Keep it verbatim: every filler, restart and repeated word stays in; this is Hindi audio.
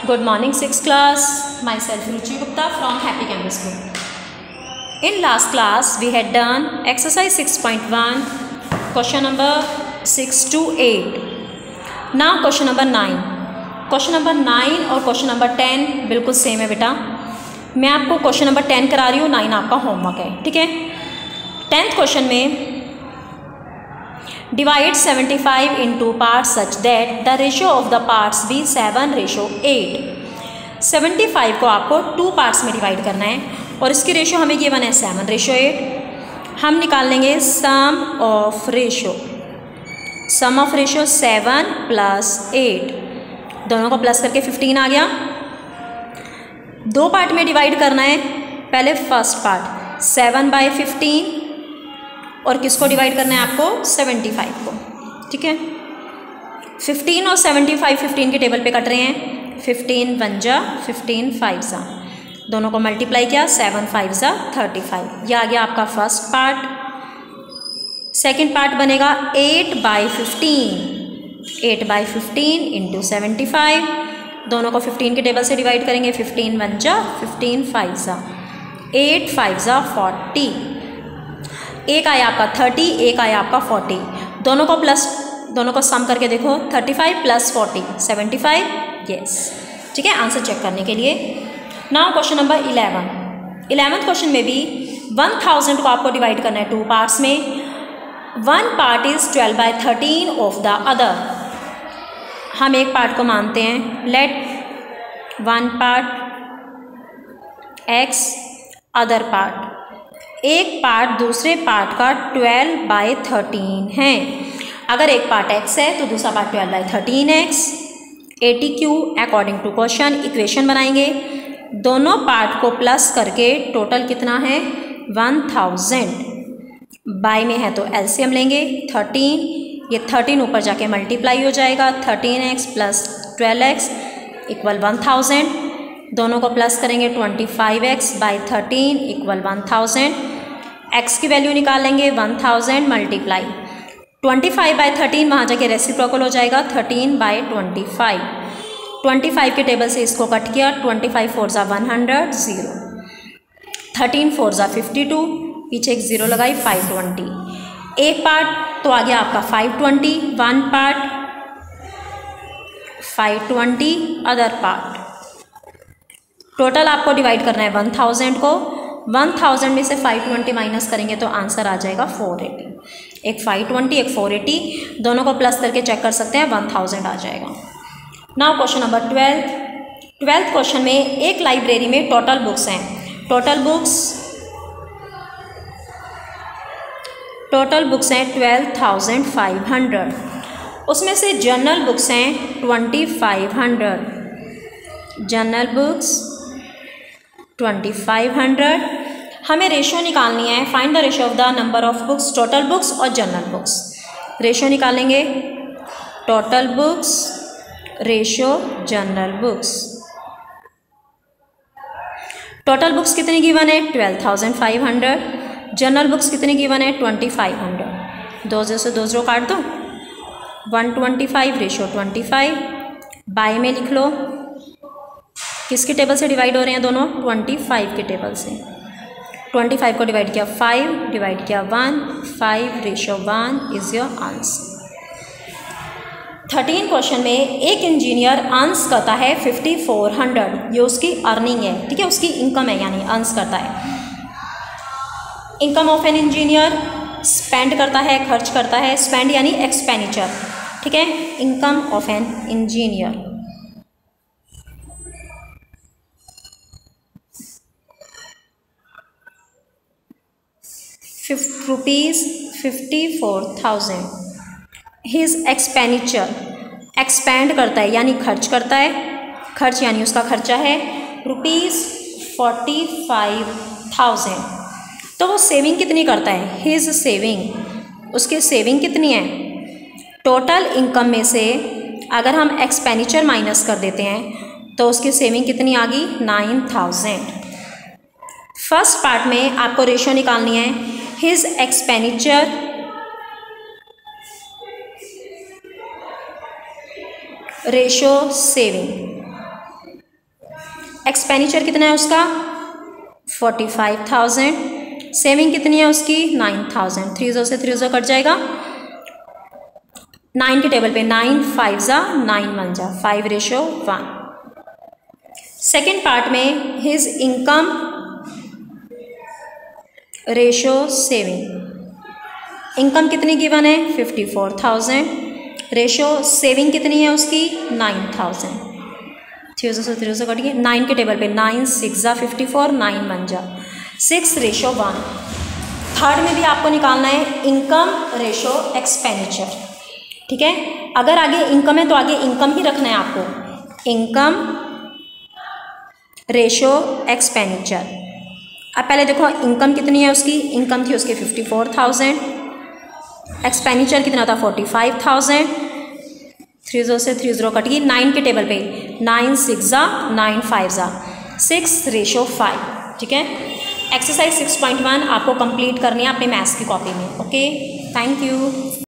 Good morning, sixth class. Myself Ruchi Gupta from Happy Campus Group. In last class, we had done exercise six point one, question number six to eight. Now question number nine. Question number nine और question number ten बिल्कुल सेम है बेटा. मैं आपको question number ten करा रही हूँ, नाइन आपका होमवर्क है, ठीक है. टेंथ क्वेश्चन में divide seventy-five into parts such that the ratio of the parts be seven ratio eight. seventy-five को आपको टू पार्ट्स में डिवाइड करना है और इसकी रेशियो हमें गिवन है सेवन रेशियो एट. हम निकाल लेंगे sum of ratio. Sum of ratio seven plus eight, दोनों को प्लस करके फिफ्टीन आ गया. दो पार्ट में डिवाइड करना है. पहले first part seven by fifteen और किसको डिवाइड करना है आपको, सेवेंटी फाइव को, ठीक है. फिफ्टीन और सेवेंटी फाइव फिफ्टीन के टेबल पे कट रहे हैं. फिफ्टीन वन जा, फिफ्टीन फाइव जा, दोनों को मल्टीप्लाई किया, सेवन फाइव जा थर्टी फाइव. यह आ गया आपका फर्स्ट पार्ट. सेकेंड पार्ट बनेगा eight by fifteen. Eight by fifteen into seventy five, दोनों को फिफ्टीन के टेबल से डिवाइड करेंगे. फिफ्टीन वन जा, फिफ्टीन फाइव जा, एट फाइव जा फोर्टी. एक आया आपका थर्टी, एक आया आपका फोर्टी. दोनों को प्लस, दोनों को सम करके देखो. Thirty five plus forty seventy five. Yes, ठीक है. आंसर चेक करने के लिए now question number eleven. Eleventh question में भी वन थाउजेंड को आपको डिवाइड करना है टू पार्ट्स में. One part is twelve by thirteen of the other. हम एक पार्ट को मानते हैं. Let one part X, other part. एक पार्ट दूसरे पार्ट का ट्वेल्व बाई थर्टीन है. अगर एक पार्ट एक्स है तो दूसरा part twelve by thirteen X. A T Q according to question equation बनाएंगे. दोनों पार्ट को प्लस करके टोटल कितना है, वन थाउजेंड. बाई में है तो एलसीएम लेंगे. थर्टीन, ये थर्टीन ऊपर जाके मल्टीप्लाई हो जाएगा. Thirteen X plus twelve X equal one thousand. दोनों को प्लस करेंगे. Twenty five X by thirteen equal one thousand. X की वैल्यू निकालेंगे. One thousand multiply twenty five by thirteen, वहाँ जाके रेसिप्रोकल हो जाएगा. Thirteen by twenty five. Twenty five के टेबल से इसको कट किया. ट्वेंटी फाइव फोर ज़ा one hundred, zero. Thirteen four ज़ा फिफ्टी टू, पीछे एक ज़ीरो लगाई, फाइव ट्वेंटी. एक पार्ट तो आ गया आपका five twenty. One part five twenty, other part. Total आपको डिवाइड करना है वन थाउजेंड को. वन थाउजेंड में से फाइव ट्वेंटी माइनस करेंगे तो आंसर आ जाएगा फोर एटी. एक फाइव ट्वेंटी, एक फोर एटी, दोनों को प्लस करके चेक कर सकते हैं. वन थाउजेंड आ जाएगा. Now question number twelfth. Twelfth question में एक लाइब्रेरी में टोटल बुक्स हैं. टोटल बुक्स टोटल बुक्स हैं ट्वेल्व थाउजेंड फाइव हंड्रेड. उसमें से जर्नल बुक्स हैं twenty five hundred. Journal books twenty five hundred. हमें रेशियो निकालनी है. Find the ratio of the number of books, total books और जनरल बुक्स. रेशियो निकालेंगे. Total books ratio general books. Total books कितनी गिवन है, twelve thousand five hundred. General books कितनी गिवन है, ट्वेंटी फाइव हंड्रेड. दो जीरो से दो जीरो काट दो. One twenty five ratio twenty five. By में लिख लो. किसके टेबल से डिवाइड हो रहे हैं दोनों, ट्वेंटी फाइव के टेबल से. ट्वेंटी फाइव को डिवाइड किया फाइव, डिवाइड किया one. Five ratio one is your answer. Thirteen question में एक इंजीनियर अर्न्स करता है फिफ्टी फोर हंड्रेड. ये उसकी अर्निंग है, ठीक है, उसकी इनकम है, यानी अर्न्स करता है. Income of an engineer. Spend करता है, खर्च करता है. स्पेंड यानी एक्सपेंडिचर, ठीक है. Income of an engineer. Rupees fifty four thousand. His expenditure. Expend करता है यानी खर्च करता है. खर्च यानी उसका खर्चा है रुपीज़ फोर्टी फाइव थाउजेंड. तो वो सेविंग कितनी करता है, हिज सेविंग. उसकी सेविंग कितनी है, टोटल इनकम में से अगर हम एक्सपेंडिचर माइनस कर देते हैं तो उसकी सेविंग कितनी आ गई, नाइन थाउजेंड. फर्स्ट पार्ट में आपको रेशियो निकालनी है. His expenditure ratio saving. Expenditure कितना है उसका फोर्टी फाइव थाउजेंड, सेविंग कितनी है उसकी नाइन थाउजेंड, थ्री ज़ीरो से थ्री ज़ीरो कट जाएगा, नाइन के टेबल पे नाइन फाइव ज़ा नाइन वन ज़ा five ratio one. Second part में his income ratio saving, income कितनी गिवन है fifty four thousand, ratio saving कितनी है उसकी नाइन थाउजेंड, थ्री से थ्री से कट गई, नाइन के टेबल पे नाइन सिक्स ज़ा फिफ्टी फोर, नाइन वन ज़ा सिक्स रेशो वन। थर्ड में भी आपको निकालना है इनकम रेशो एक्सपेंडिचर, ठीक है। अगर आगे इनकम है तो आगे इनकम ही रखना है आपको, इनकम रेशो एक्सपेंडिचर। अब पहले देखो इनकम कितनी है उसकी, इनकम थी उसकी फिफ्टी फोर थाउजेंड, एक्सपेंडिचर कितना था forty five thousand, three zero से थ्री ज़ीरो कट गई, नाइन के टेबल पे नाइन सिक्स ज़ा नाइन फाइव ज़ा सिक्स रेशो फाइव, ठीक है। एक्सरसाइज सिक्स पॉइंट वन आपको कंप्लीट करनी है अपने मैथ्स की कॉपी में। Okay, thank you.